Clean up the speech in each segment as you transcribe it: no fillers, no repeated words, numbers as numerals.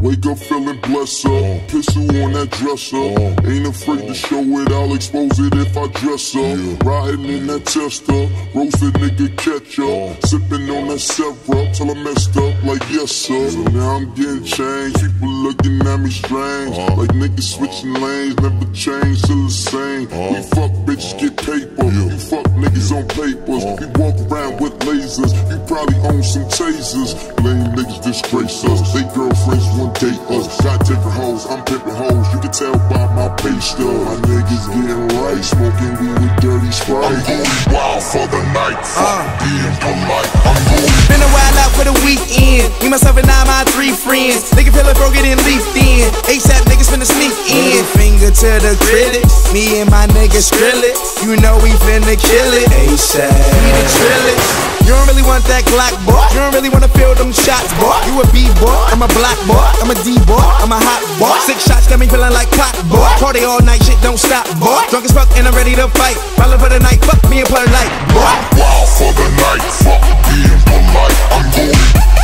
Wake up feeling blessed up, pistol on that dresser. Ain't afraid to show it, I'll expose it if I dress up. Riding in that tester, roasted nigga catch up. Sipping on that Sevra till I messed up like yes sir. So now I'm getting changed, people looking at me strange. Like niggas switching lanes, never change, still the same. We fuck bitches, get paper, you fuck niggas on papers. We walk around with lasers, you probably own some tasers. Lame niggas disgrace us, they girlfriends won't date us. Got different hoes, I'm pimping hoes, you can tell by my pay stub. My niggas getting right, smoking weed with dirty Sprite. I'm going wild for the night, fuck being polite. I'm going been a while out for the weekend. Me, myself, and I, my 3 friends. Nigga feel it broke it and leafed in. ASAP niggas finna sneak in. Finger to the critics, me and my niggas Skrillex. You know we finna kill it. ASAP, we the Trillix. You don't really want that Glock, boy. You don't really wanna feel them shots, boy. You a B-boy, I'm a black boy. I'm a D-boy, I'm a hot boy. 6 shots got me feeling like clock, boy. Party all night, shit don't stop, boy. Drunk as fuck and I'm ready to fight. Ballin' for the night, fuck me and play light, boy. wild for the night, fuck being polite. I'm going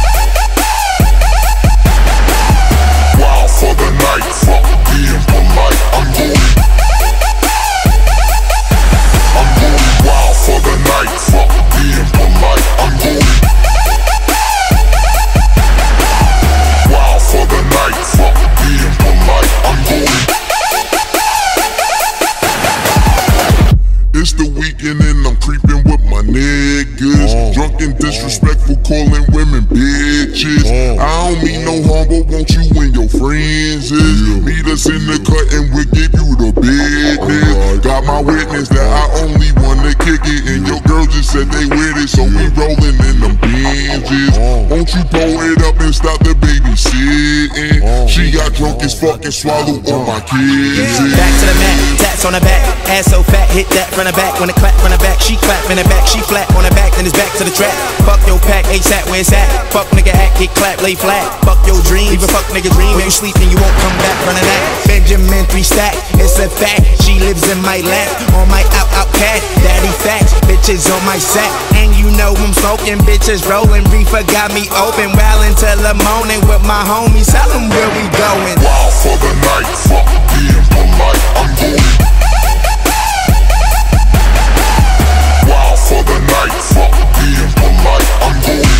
wild for the night, fuck being polite. I'm going wild for the night, fuck being polite. I'm going wild for the night, fuck being polite. I'm going. It's the weekend and I'm creeping with my niggas. Drunk and disrespectful, calling women bitches. I don't mean no harm, but won't you and your friends is? Meet us in the cut and we'll give you the business. Got my witness that I only wanna kick it, and your girl just said they with it, so we rolling in them Benzes. Won't you pull it up and stop the babysitting? She got drunk as fuck and swallowed all my kids. Back to the mat, tats on the back, ass so fat, hit that from the back. When it clap from the back, she clap in the back, she flat on the back, then it's back to the track. Fuck your pack, ASAP where it's at. Fuck nigga act, get clap, lay flat. Fuck your dream, leave a fuck nigga dream. When you sleep and you won't come back from the that. Benjamin 3 stack, it's a fact. She lives in my lap, on my out cat. Daddy facts, bitches on my sack. And you know I'm smoking, bitches rolling. Reefer got me open, well until the morning with my homies. Tell them where we going. Wild for the night, fuck being polite. I'm going wild for the night, fuck being polite. I'm going